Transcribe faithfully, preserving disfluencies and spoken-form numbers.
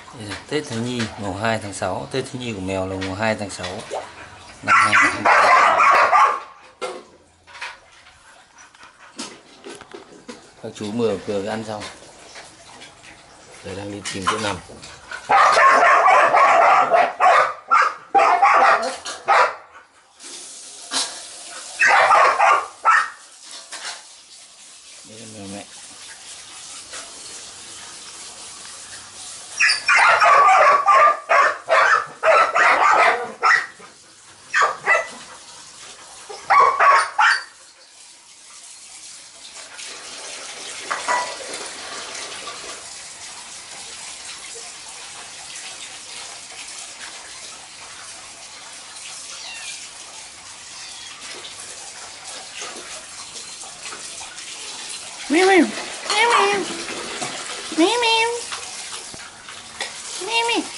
Đây là Tết Thiếu Nhi mùng hai tháng sáu. Tết Thiếu Nhi của mèo là mùng hai tháng sáu năm hai nghìn không trăm hai mươi ba. Các chú mở cửa ăn xong rồi đang đi tìm chỗ nằm. Đây là mèo mẹ. Meow meow. Meow meow. Meow meow. Meow meow.